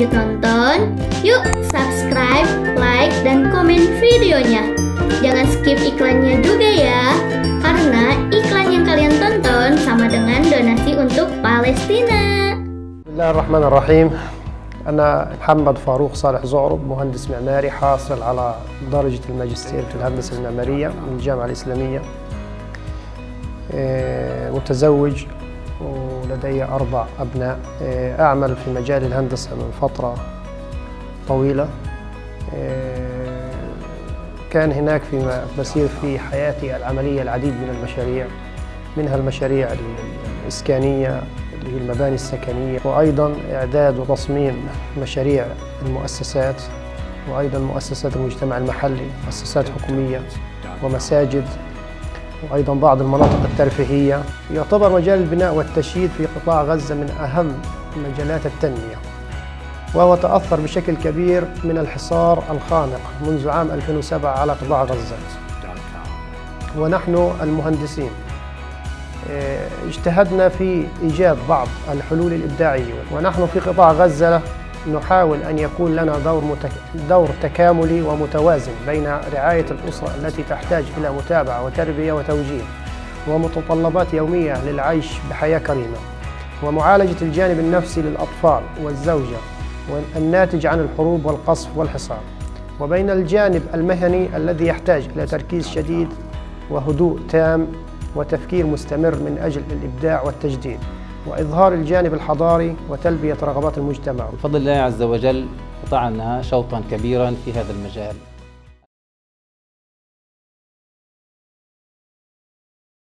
ditonton? Yuk subscribe, like, dan komen videonya. Jangan skip iklannya juga ya, karena iklan yang kalian tonton sama dengan donasi untuk Palestina. Bismillahirrahmanirrahim. أنا محمد فاروق صالح زعرب، مهندس معماري حاصل على درجة الماجستير في الهندسة المعمارية من الجامعة الإسلامية. متزوج ولدي 4 أبناء. أعمل في مجال الهندسة من فترة طويلة. كان هناك بسير في حياتي العملية العديد من المشاريع، منها المشاريع الإسكانية اللي هي المباني السكنية، وأيضا إعداد وتصميم مشاريع المؤسسات، وأيضا مؤسسات المجتمع المحلي، مؤسسات حكومية ومساجد، وأيضا بعض المناطق الترفيهية. يعتبر مجال البناء والتشييد في قطاع غزة من أهم مجالات التنمية، وهو تأثر بشكل كبير من الحصار الخانق منذ عام 2007 على قطاع غزة. ونحن المهندسين اجتهدنا في إيجاد بعض الحلول الإبداعية، ونحن في قطاع غزة نحاول أن يكون لنا دور تكاملي ومتوازن بين رعاية الأسرة التي تحتاج إلى متابعة وتربية وتوجيه ومتطلبات يومية للعيش بحياة كريمة، ومعالجة الجانب النفسي للأطفال والزوجة والناتج عن الحروب والقصف والحصار، وبين الجانب المهني الذي يحتاج إلى تركيز شديد وهدوء تام وتفكير مستمر من أجل الإبداع والتجديد وإظهار الجانب الحضاري وتلبية رغبات المجتمع. بفضل الله عز وجل قطعنا شوطا كبيرا في هذا المجال.